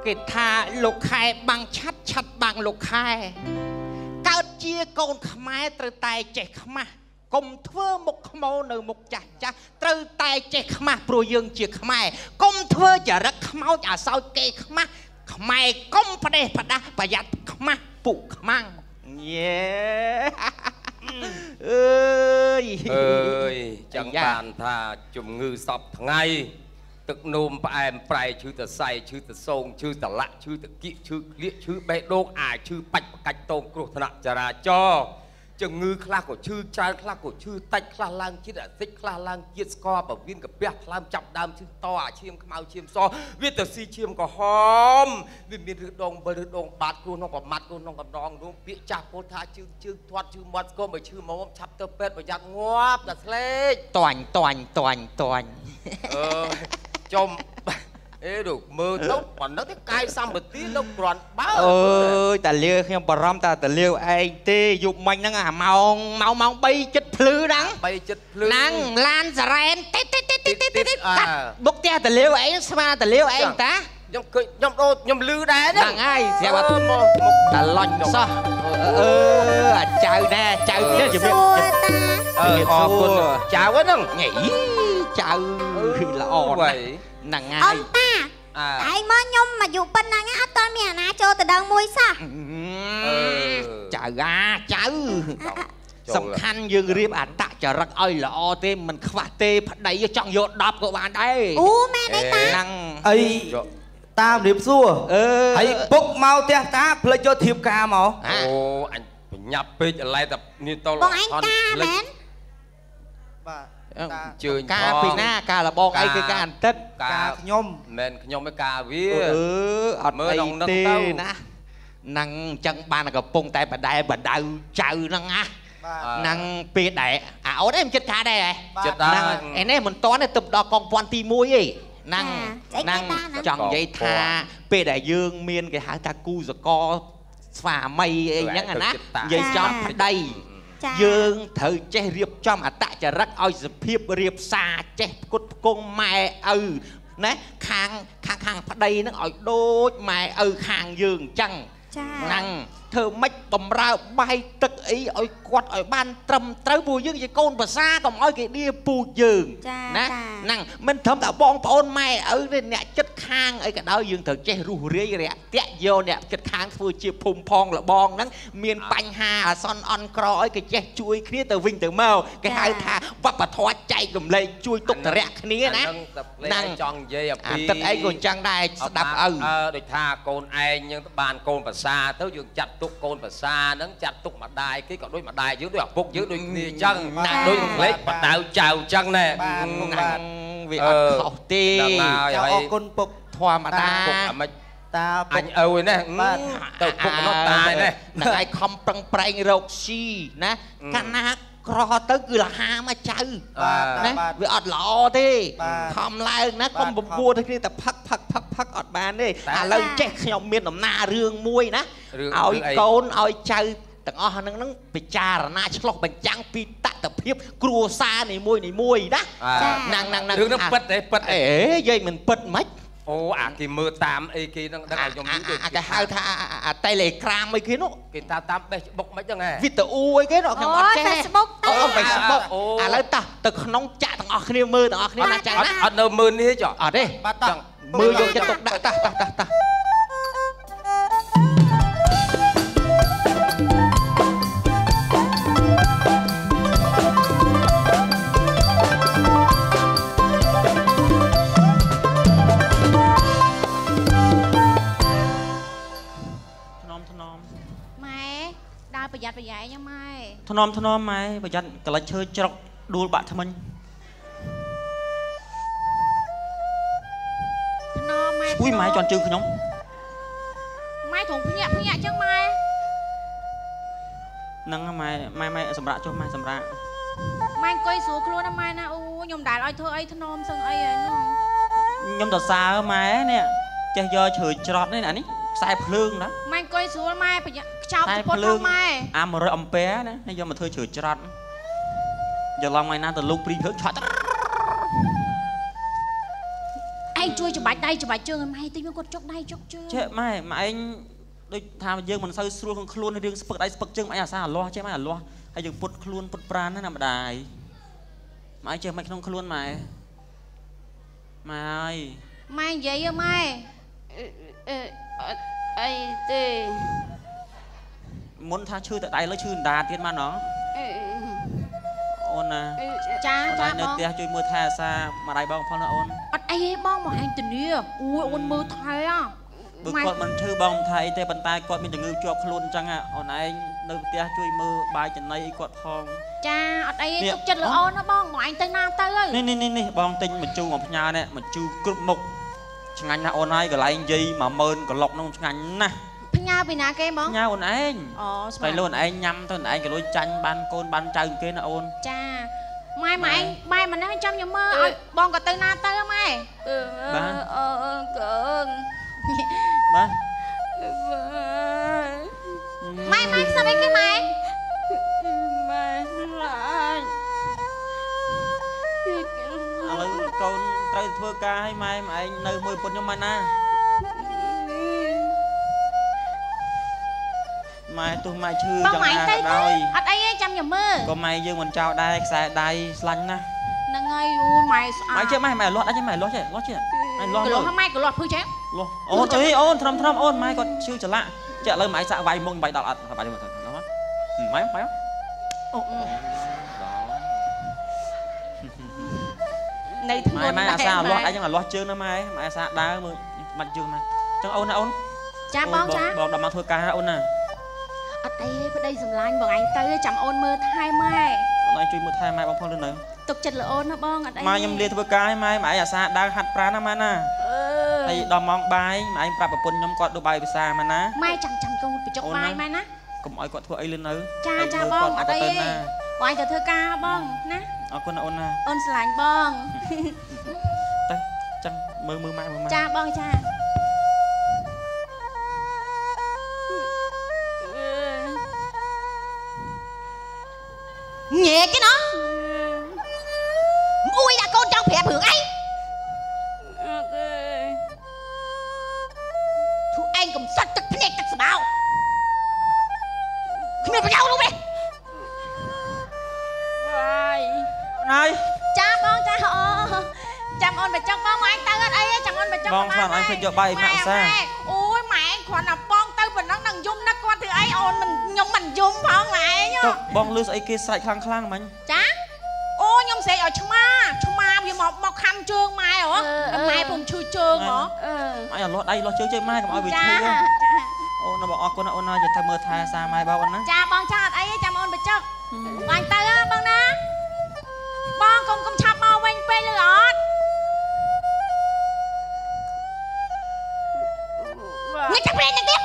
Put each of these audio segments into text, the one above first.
គេថាលោកខែបាំងឆាត់ឆាត់បាំងលោកខែកើតជាកូនខ្មែរត្រូវតែចេះខ្មាស់កុំធ្វើមុខខ្មៅនៅមុខចាស់ចាស់ត្រូវតែចេះខ្មាស់ព្រោះយើងជាខ្មែរកុំធ្វើចរិតខ្មោចអាសោចគេខ្មាស់ខ្មែរកុំផ្ដេសផ្ដាស់ប្រយ័ត្នខ្មាស់ពុកខ្មាំងយេអើយចឹងបានថាជំងឺសពថ្ងៃទឹកនោមផ្អែមប្រៃឈឺតសៃឈឺតសោងឈឺតលាក់ឈឺតគៀកឈឺក្លៀកឈឺបេះដូងអាចឈឺបាច់បកាច់តោងគ្រោះថ្នាក់ចរាចរណ៍ជំងឺខ្លះក៏ឈឺច្រើនខ្លះក៏ឈឺតិចខ្លះឡើងជាតិអាស៊ីតខ្លះឡើងជាតិស្ករបវៀនកាពះថ្លើមចាប់ដើមឈឺតអាឈាមខ្មៅឈាមសវាទៅស៊ីឈាមក្រហមវាមានឬដង7ឬដងបាតគ្រោះក្នុងប្រមាត់គ្រោះក្នុងកណ្ដងនោះពាក្យចាស់ពោលថាជើងធាត់ជើងមាត់ស្គមបើឈឺមកឆាប់ទៅពេទ្យប្រយ័ត្នងាប់ដល់ស្លេកតាញ់ចំអេដូចមើលទៅប៉ុណ្ណឹងទេកាយសម្បត្តិទៅគ្រាន់បើអើយតាលាខ្ញុំបារម្ភតាតាលាឯងទេយប់មិញហ្នឹងអាម៉ោង3ចិត្តភ្លឺហ្នឹងហ្នឹងឡានសារ៉ែនតិចកាត់បុកផ្ទះតាលាឯងស្មាតាលាឯងតាខ្ញុំដូចខ្ញុំលឺដែរហ្នឹងហើយស្រាប់មកតាឡុញសោះអាចៅដែរចៅទៀតជំរាបអរគុណចៅហ្នឹងញ៉ៃចៅល្អហ្នឹងហើយអ៊ំតាឯងមកខ្ញុំអាយុប៉ុណ្ណឹងអត់ទាន់មានអាណាចូលទៅដឹងមួយសោះចៅចៅសំខាន់យើងរៀបអត្តចរិតឲ្យល្អទេមិនខ្វះទេប្តីចង់យក10ក៏បានដែរអូមែនទេតាហ្នឹងអីតាមរៀបសួរហើយពុកមកផ្ទះតាផ្លេចយកធៀបការមកអូអញបញ្ញាប់ពេកឥឡូវតែនេះតលបងឯងការមែនបាទជើញការពីណាការលបងអីគឺការអន្តិតការខ្ញុំមិនខ្ញុំឯការវាអត់មើលក្នុងនោះទេណាហ្នឹងអញ្ចឹងបានកំពុងតែបដៅចៅហ្នឹងណាហ្នឹងពេលដែរអាអូនឯងមិនចិត្តការដែរចិត្តដែរឯនេះមិនតន់ទេទៅដល់កងពាន់ទី1ឯងហ្នឹងចង់និយាយថាពេលដែលយើងមានគេហៅថាគូសកលស្វាមីអីហ្នឹងណានិយាយចំប្តីយើងត្រូវចេះរៀបចំអត្តចរិតឲ្យសភាពរៀបសារចេះផ្គត់ផ្គង់ម៉ែឪណាខាងប្តីហ្នឹងឲ្យដូចម៉ែឪខាងយើងអញ្ចឹងហ្នឹងធ្វើម៉េចបំរើបាយទឹកអីឲ្យគាត់ឲ្យបានត្រឹមត្រូវព្រោះយើងជាកូនប្រសាកុំឲ្យគេដៀពូជយើងណាហ្នឹងមិនត្រឹមតែបងប្អូនម៉ែឪទេអ្នកចិត្តខាងអីក៏ដោយយើងត្រូវចេះរុះរាយរាក់តាក់យកអ្នកចិត្តខាងធ្វើជាភូមិផងលបងហ្នឹងមានបញ្ហាអាសន្នអន់ក្រអីគេចេះជួយគ្នាទៅវិញទៅមកគេហៅថាវប្បធម៌ចែករំលែកជួយទុកតរៈគ្នាណាហ្នឹងចង់និយាយពីទឹកអីក៏អញ្ចឹងដែរស្ដាប់ឪដូចថាកូនឯងយើងបានកូនប្រសាទៅយើងចាត់ទុកកូនប្រសាហ្នឹងចាត់ទុកម្ដាយគេក៏ដូចម្ដាយយើងដូចឪពុកយើងដូចគ្នាអញ្ចឹងដូចលេខបដៅចៅអញ្ចឹងណែហ្នឹងវាអត់ខុសទេអរគុណពុកធម្មតាពុកអាម៉េចតាអញឪឯនេះទៅពុកនោះតាឯនេះហ្នឹងឯងខំប្រឹងប្រែងរកស៊ីណាកាលណាក្រទៅគឺលហាមកចៅណាវាអត់ល្អទេខំឡើងណាកុំបបួលទៅគ្នាតែផឹកអត់បានទេឥឡូវចេះខ្ញុំមានដំណើររឿងមួយណាឲ្យកូនឲ្យចៅទាំងអស់ហ្នឹងពិចារណាឆ្លោះបញ្ចាំងពីតថភាពគ្រួសារនីមួយណាហ្នឹងរឿងហ្នឹងពិតទេពិតអេយាយមិនពិតមិនអូអាគេមើលតាមអីគេហ្នឹងដឹងឲ្យខ្ញុំយូរដូចគេហៅថាអា Telegram អីគេនោះគេតាម Facebook មិនហ្នឹងហ៎វីដេអូអីគេនោះខ្ញុំអត់ចេះ Facebook អូ Facebook ឥឡូវតោះទៅក្នុងចាក់ទាំងអស់គ្នាមើលទាំងអស់គ្នាណាចាណាអត់នៅមើលនេះចុះអត់ទេមើលយកចិត្តទុកដាក់តោះប្រយ័ត្នប្រយែងម៉ែថ្នមម៉ែប្រយ័ត្នកលិចឈើច្រុកដួលបាក់ថ្មិញថ្នមម៉ែអុយម៉ែជន់ជើងខ្ញុំម៉ែត្រង់ភ្ញាក់អញ្ចឹងម៉ែហ្នឹងម៉ែសម្រាប់ចុះម៉ែសម្រាប់ម៉ែអង្គុយស្រួលខ្លួនណាម៉ែណាអូខ្ញុំដែលឲ្យធ្វើអីថ្នមសឹងអីហ្នឹងខ្ញុំទៅសើម៉ែនេះចេះយកជ្រៅច្រត់នេះអានេះខ្សែភ្លើងណាម៉ែអង្គុយស្រួលម៉ែប្រយ័ត្នខ្ចោបពុតផងម៉ែអា100អំពែណាយកមកធ្វើជ្រៅច្រត់យកឡងថ្ងៃណាទៅលោកព្រីងហឹកឆាត់ឯង chui chụp bạch đây chụp bạch chương mai tí mới cột chốc đây chốc chương chết mai mà anh đôi tham dương mình sao xua không luôn riêng spực đây spực chương mai à sao lo chết mai à lo hay dừng put luôn put pran nó nằm đài mai chơi mai không luôn mày mai vậy á mai ai tê muốn tha chư tại đây lấy chư đà tiên mà nó ôn à cha nơi tia chui mưa tha xa mà đây bong phong là ôn ai bong mà anh tình yêu ui ôn mưa thay à bực con mình chư bong thay tê bàn tay con mình đừng ngư chọc luôn chăng à ôn anh nơi tia chui mưa bài chân này con phong cha ai tục chân là ôn nó bong mà anh tên nam tới ơi nè bong tinh mình chu ngọc nhà nè mình chu cướp mục chẳng anh ôn ai cái lại gì mà mơn còn lọc nó chẳng anh nè nhau vì nào kem bóng nhau ôn anh phải luôn anh nhâm thôi anh cái lối chanh ban côn ban chân kia nó ôn cha mai mà anh mai mà nó trong nhà mơ bong có tên nam tới không mai ba mai sao mấy cái mày con trai thưa ca hay mai mà anh nơi môi phun cho mai na mai tôi mai chưa bông mày tới thế ấy trong nhà mơ còn mày dương mình trao đây xài đây lanh na nâng ơi mày mày chứ mày lót đấy chứ mày lót chứ mày lót rồi mai của lót phơi chém ôn ấy ôn thầm ôn mai còn chưa trở lại chợ lời mày xạ vay mông bày đọt bài cho mình đó máy này mai là sao lót ấy nhưng mà lót chưa nó mai sao đá mặt chưa mà chẳng ôn cha bong cha bong đầm mà thôi ca ôn nè ở đây dùm lanh bọn anh tới chậm ôn mưa thai mai nói chuyện mưa thai mai bong phong lên nữa tục chật là ôn nó bong ở đây mai nhầm liên thôi ca mai mãi sao đang hạt pra nó mà nè hay đòm mong bài mà anh prap bồn nhom quạt đồ bài về xa mà ná mai chẳng công bị chọc bài mai ná cùng ai quạt thua ấy lên nữa cha bong ở đây bọn anh thưa ca bong ná con ôn nè ôn lạnh bong chẳng mưa mai cha bong cha nhẹ cái nó ui đã con trong phẹp hưởng anh thu anh cũng sắt tức phết tức sao không biết nhau luôn đi này cha con cha chăm ôn về trong bông anh tới ở đây chăm ôn về trong bông anh phải cho bay mạng xa ui mẹ còn là bông tới mình nó nằng dung nó con thì ấy ôn mình nhung mình dung phong lại nhá bông lư ấy kia sạch khăng mình cha ô nhung sẽ ở trong ma vì một khăm trương mai hả mai cùng chui trương hả mai ở lót đây lo chơi mai còn ai bị chơi ô nó bỏ con nó ôn giờ thay mưa thay xa mai bao nó cha bông cha ấy chăm ôn về trước anh tới á bông nè bông cũng chăm bao quanh quê lư ọt nghe chắc lên tiếp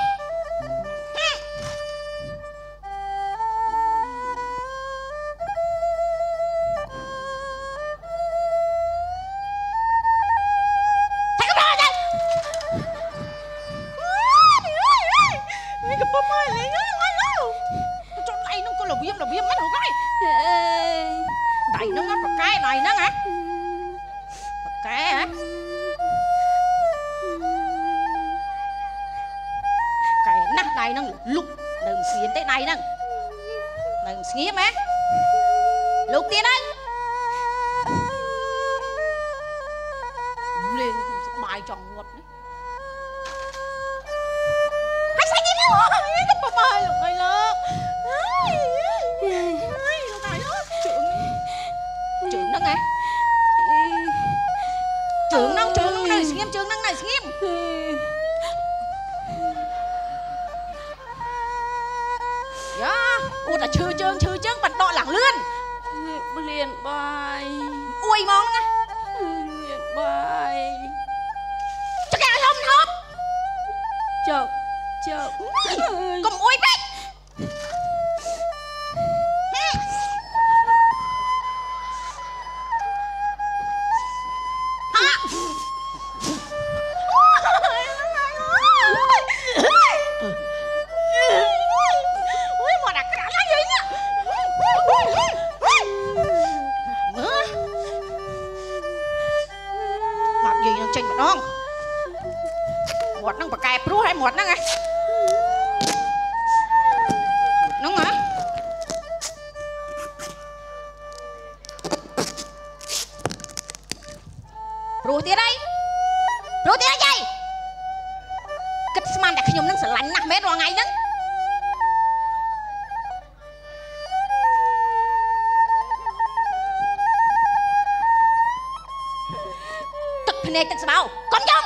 Tranh mà đong lại một nó nghe đúng hả rồi tiền đây vậy kịch man đã khi nhung nó sẽ lạnh nặng mét vào ngày đó tức này tức sao con nhung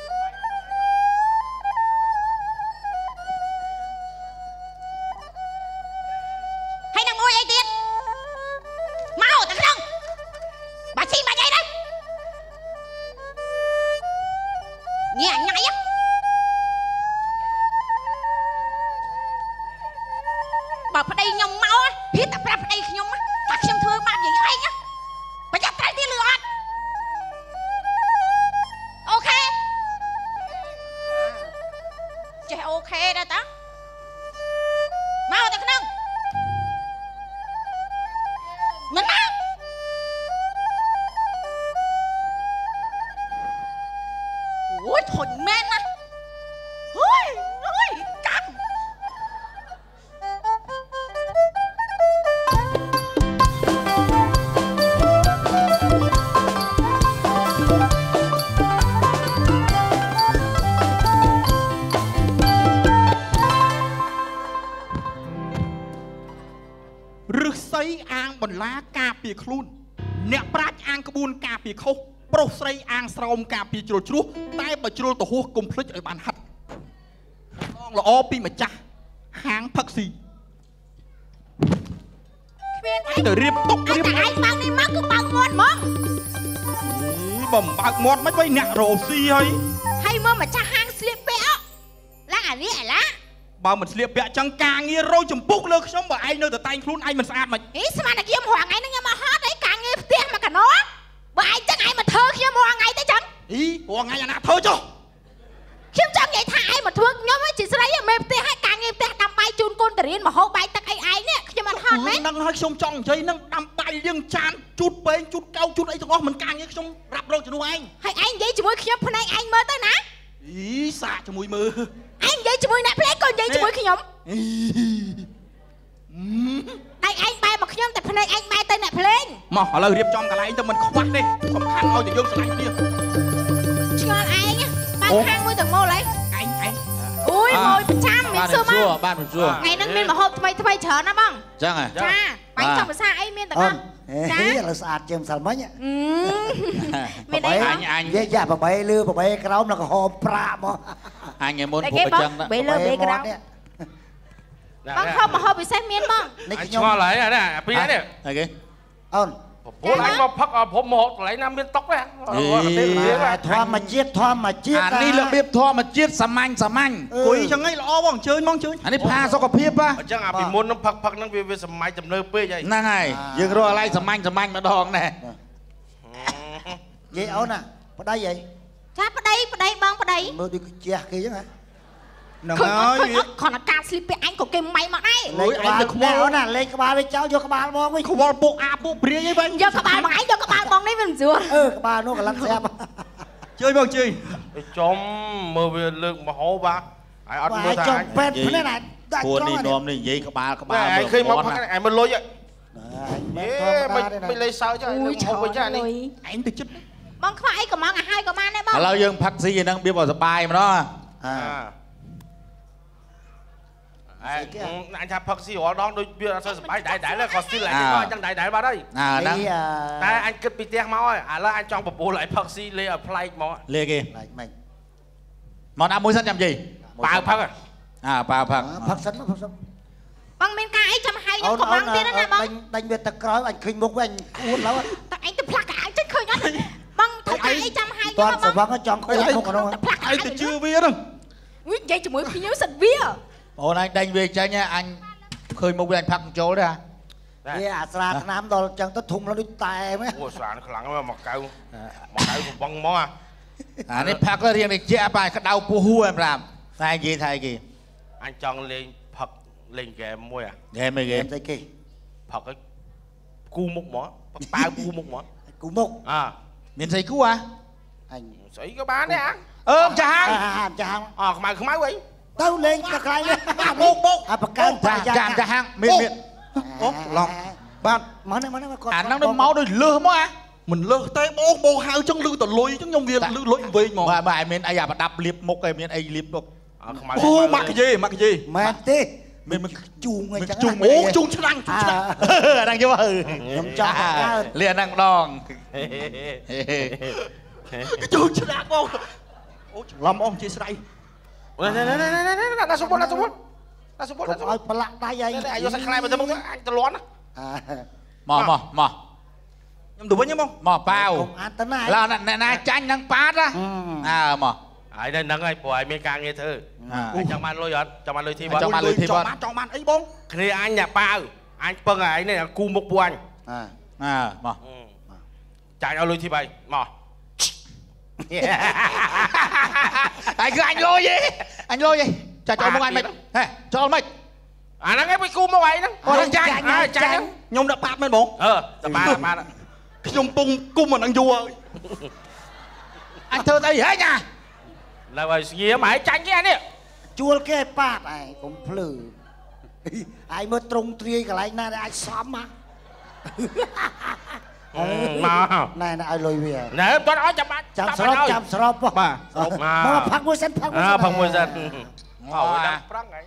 hay nằm ngồi ấy tiền mau tao không bà xin bà dây đấy nghe anh ngay á bà phải đây nhom máu á hiết tập ra phải đây nhom á bà không thương bà gì anh á bà chắc tay tiền lừa anh ok chị ok đó ta mau tao không mình mau ôi thôi men á ôi căng rực xây ang bẩn lá cà pì khôn nẹt prach ang kêu buôn cà pì khô pro xây ang srom cà pì chua chua tai bờ chua tổ hú cùng phết ở bàn hạt con là o pi mà cha hang phật xì từ riệp tóc riệp anh bằng đi mắc cứ bằng ngon mong bầm bạc ngọt mấy quay nẹt rổ xì ấy hay mơ mà cha hang slip béo lá à lý lá bà mình liệp bẹ chẳng càng nghe rôi chùm bút lơ sống bà ai nơi từ tay luôn ai mình sạch mà ý sao mà kiếm hoàng ấy nó nhưng mà hot đấy càng nghe tiếng mà cả nó bà ai chắc ai mà thơ khi hoàng ấy tới chẳng ý hoàng ngày nào thơ cho khiêm chẳng vậy thà ai mà thương nhóm ấy chỉ sẽ lấy mềm tiếng hay càng nghe tiếng đâm bay chun côn tờ riêng mà hô bay tắc ai nè khi mà hot đấy nâng hơi sông trong chơi nâng đâm bay riêng chan chút bên chút cao chút ấy cho mình càng nghe sông rạp rồi cho nuôi anh hay anh vậy chỉ mới khiêm phần này anh mơ tới nè ý xạ cho mùi mơ anh vậy chỉ mới nè play còn vậy chỉ mới khi nhóm anh bay mà khi nhóm tại phần này anh bay tới nè play mà hỏi lời điệp trong cả lại cho mình không bắt đi không khăn thôi thì dương sẽ lại kia cho anh á ban khang với từng mô lấy anh ui môi trăm miếng xưa mà ban mình chua ngày nâng miên mà hôm thay chờ nó băng chắc rồi cha bánh trong mà xa ấy miên tao băng Hí là sạch chìm sạch mấy nhá. Miên đấy anh với dạ bà bấy lưa bà bấy cái đống là cái hộp pra mà. anh em muốn phụ cái chân đó bấy lưa bấy cái đống băng không mà hôm bị xe miên băng anh cho lấy này nè pi này này ôn bố anh mà phắcผมmột lấy 5 miếng tóc đấy thoa mà chiết anh đi là biết thoa mà chiết sắm anh cùi chẳng ngay lo bong chơi mong chơi anh đi pha sao có phiếp á chẳng à bị muốn nó phắc nó về sắm máy chấm nơ pê vậy năng này dừng rồi lại sắm anh mà đòn này vậy ôn à ở đây vậy cha ở đây băng ở đây mơ đi chia kia chứ hả còn là ca slip anh có cái máy mà đây lấy cái ba nè lấy cái ba với cháu vô cái ba mong đi không có bộ à bộ bia như vậy vô cái ba mà anh vô cái ba mong đấy mình rửa cái ba nó còn lăn xe chơi bong chơi chôm mơ về lượng mà hố ba ai ăn mơ chồng pet thế này buồn đi nôm đi vậy các ba anh khi mà phắc anh mới lôi vậy mình lấy sao chứ ui trời ơi anh từ chết băng phải có mong hai có man đấy băng lâu dương phật gì năng biết vào sập bài mà đó anh cha phật sĩ họ đón đôi bia sao bài đại là còn xin lại cho chẳng đại ba đây đang ta anh cứ bị tiếng máu rồi là anh trong bộ lại phật sĩ lấy ở play máu lê kì món ăn muối sắn nhầm gì bà phật bà phật phật sắn băng bên ca ấy trăm hai nhưng có mang tiền đó nè băng đánh biệt tật cõi anh khinh mục anh uống lắm anh tự plak anh chết khơi nhá băng thật ấy trăm hai toàn sự vắng ở trong khối không có đâu anh từ chưa biết đâu vậy chỉ mới khi nhớ sạch bia ôn anh đánh về chơi nha anh khơi mục anh phật chỗ ra à sạt nam đó chẳng tất thùng nó đi tài mấy ủa sạn khẳng mà cào của băng mó à nên phật nó riêng để che bài cái đau pu hu em làm thay gì anh chọn lên phật lên game môi à game cái gì phật cái cu mục mỏ phật ba cu mục mỏ cụ mục à miền Tây cũ à anh sấy cái bán đấy à ចាហាងខ្មៅខ្មៅអីទៅលេងតែខ្លាំងនេះបោកបោកអាបកើចាហាងមានអូឡងបាទមកនេះគាត់អាហ្នឹងមកដូចលឺមកអាមិនលើសទេបោកហៅចឹងលឺតលុយចឹងខ្ញុំវាលឺលុយវែងហ្មងបាទមានអីអាប្រដាប់លៀបមុខឯមានអីលៀបមុខខ្មៅអូម៉ាក់កាយេមែនទេមានជូងអីចឹងជូងឆ្នាំងអាហ្នឹងយកទៅខ្ញុំចង់កើតលៀនហ្នឹងម្ដងជូងឆ្នាំងបងអូច្រឡំអងជាស្រ័យណាសុបណាសុបកុំឲ្យប្រឡាក់ដៃឯងអាយុសាច់ខ្លែមកទៅមកអាចទៅលន់មកខ្ញុំទៅវិញហ្មងមកប៉ាវកុំអានទៅណាឡើអ្នកណាចាញ់នឹងប៉ាតណាមកហើយនៅហ្នឹងហើយព្រោះឲ្យមានការងារធ្វើចង់បានលុយអត់ចង់បានលុយធីបចង់បានអីបងគ្នាអញអ្នកប៉ាវអញពឹងឲ្យឯងនេះគូមុខពួកអញមកចាញ់ឲ្យលុយធីបហើយមកហើយគឺអញលុយឯងចាចូលមកអញមិនហេចូលមិនអាហ្នឹងឯងไปគូមកឯងហ្នឹងអូចាញ់ខ្ញុំដាក់ប៉ាតមែនបងតប៉ាតខ្ញុំពងគុំអាហ្នឹងយូរហើយអញធ្វើទៅហេញ៉ាឡើយឲ្យស្ងៀមហើយចាញ់គេអានេះជួលគេប៉ាតឯងកុំភ្លឺឯងមើលត្រង់ទ្រាយកន្លែងណាដែលអាចសមមក ណែឲ្យលុយវាណែតោះឲ្យចាំបាច់ចាំស្របបាទមកផឹកមួយសិនផឹកមួយសិនផឹកមួយសិនអូដល់ប្រឹងហើយ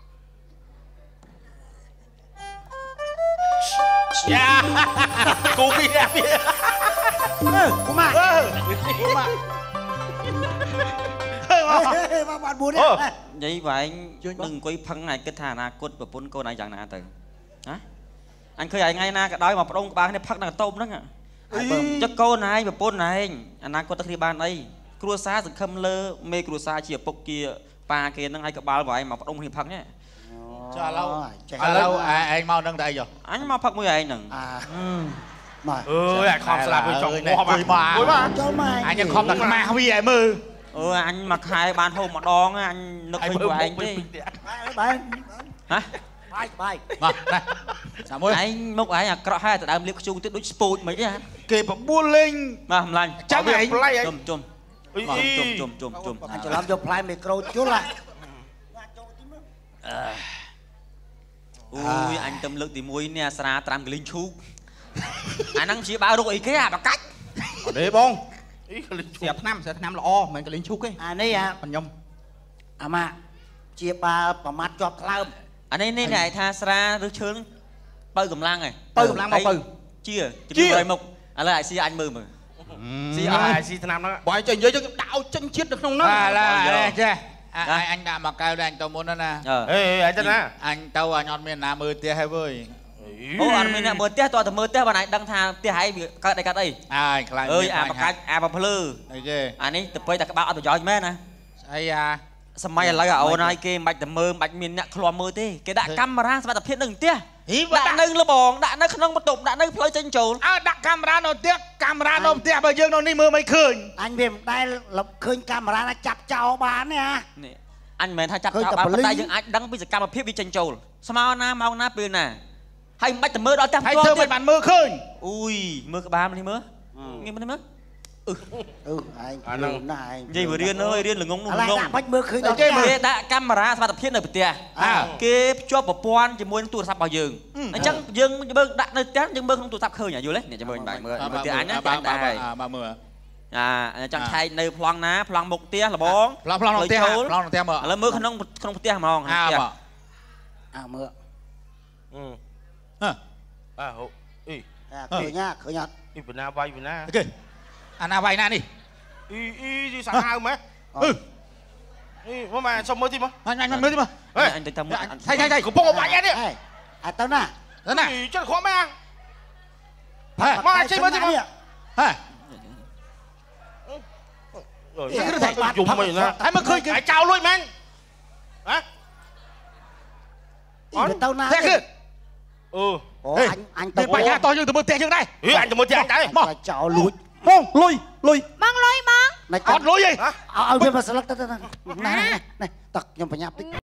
យ៉ាគូពីនេះគូម៉ាក់មកបាត់បួននេះនិយាយវែងនឹងអង្គុយផឹងឯងគិតថាអនាគតប្រពន្ធកូនឯងយ៉ាងណាទៅណាអញឃើញឯងថ្ងៃណាក៏ដោយមកប្តងក្បាលគ្នាផឹកនៅកន្ទោមហ្នឹងចឹងកូនឯងប្រពន្ធឯងអនាគតទៅគ្នាបានអីគ្រួសារសង្ឃឹមលើមេគ្រួសារជាឪពុកជាប៉ាគេហ្នឹងឲ្យក្បាលវែងមកប្តងគ្នាផឹកនេះចុះឥឡូវឯងមកនឹងទៅអីចុះអញមកផឹកមួយឯងហ្នឹងមកអើយអាខំស្លាប់វាចង់មកចូលមកអញខំតែខ្មាស់វាឲ្យមើលអញមកខែបានហូបម្ដងអញនឹកឃើញពួកឯងទេបាយហ៎បាយមកណែសាមួយឯងមុខឯងអាក្រក់ហើយតែដើមលៀបខ្ជូងទៀតដូចស្ពូចមិនទេគេបបួលលេងមកម្លាញ់ចាំឯងជុំអញច្រឡំយកផ្លែមីក្រូជុលអូយអញទៅលើកទី1នេះអាស្រាត្រាំកលីងឈូកអាហ្នឹងជាបើរកអីគេអាបកាច់អត់ទេបងស្រាប់ឆ្នាំល្អមិនកលិញឈូកទេអានេះខ្ញុំអាម៉ាជាបាប្រមាត់ជាប់ថ្លើមអានេះនេះឯងថាស្រាឬឈើបើកម្លាំងហ៎បើកម្លាំងមកបើជាជំនួយមុខឥឡូវអាយស៊ីអញមើលស៊ីអញស៊ីឆ្នាំហ្នឹងបើចេះនិយាយយើងដាក់ឲ្យចេញជាតិនៅក្នុងហ្នឹងចេះអញដាក់មកកៅដែរអញទៅមុនណាអេអញទៅណាអញទៅអញអត់មានណាមើលផ្ទះហើយវើយអូអត់មានអ្នកមើលផ្ទះតើទៅមើលផ្ទះបានឯងដឹងថាផ្ទះឯងវាកើតអីកាត់អីខ្លាំងអើយអាបកាច់អាបភ្លឺអីគេអានេះទៅពេកតែក្បាលអត់ប្រយោជន៍មែនណាស្អីអាសម័យឥឡូវអូនហើយគេមិនបាច់ទៅមើលមិនបាច់មានអ្នកឃ្លាំមើលទេគេដាក់កាមេរ៉ាសមត្ថភាពនៅផ្ទះដាក់នៅលបងដាក់នៅក្នុងបន្ទប់ដាក់នៅផ្លូវចេញចូលដាក់កាមេរ៉ានៅផ្ទះកាមេរ៉ានៅផ្ទះបើយើងនៅនេះមើលមិនឃើញអញវាមិនដែលឃើញកាមេរ៉ាណាចាប់ចោលបានទេនេះអញមិនមែនថាចាប់ចោលបានប៉ុន្តែយើងអាចដឹងពីសកម្មភាពវាចេញចូលស្មើណាម៉ោងណាពេលណាហើយមិនបាច់ទៅមើលដល់ផ្ទះផ្ទាល់ទៀតបានមើលឃើញអូយមើលក្បាលនេះមើលងាយមើលឯងអាហ្នឹងណាឯងនិយាយរៀនអើយរៀនល្ងងនោះឥឡូវដាក់បាច់មើលឃើញដល់គេដាក់កាមេរ៉ាសមត្ថភាពនៅផ្ទះគេភ្ជាប់ប្រព័ន្ធជាមួយនឹងទូរស័ព្ទរបស់យើងអញ្ចឹងយើងមើលដាក់នៅផ្ទះយើងមើលក្នុងទូរស័ព្ទឃើញយល់ទេអ្នកចាំមើលបាច់មើលផ្ទះអញណាចាញ់ដែរបាទមើលចង់ឆែកនៅប្លង់ណាប្លង់មុខផ្ទះលបងប្លង់នៅផ្ទះមើលឥឡូវមើលក្នុងផ្ទះហ្មងមើលហូអីឃើញអត់អីបណ្ណាវាយបណ្ណាគេអាណាវាយណានេះអីសាហាវម៉េះអីមកសុំមើលទីមកអញមើលទីមកអញទៅតាមថៃកំពុងវាយនេះអាទៅណាចិត្តខ្វះម៉ែមកជិះមើលទីមកហ៎យំមិនណាហើយមកឃើញគេចោលលួចមែនហ៎អត់ទៅណាទេគឺអូអញទៅបញ្ញាតោះយើងទៅមើលផ្ទះយើងដែរអញទៅមើលផ្ទះអញដែរមកចោលលួចបងលុយបងលុយបងអត់លុយអីឲ្យវាមកស្លឹកទៅណាតឹកខ្ញុំប្រញាប់តិច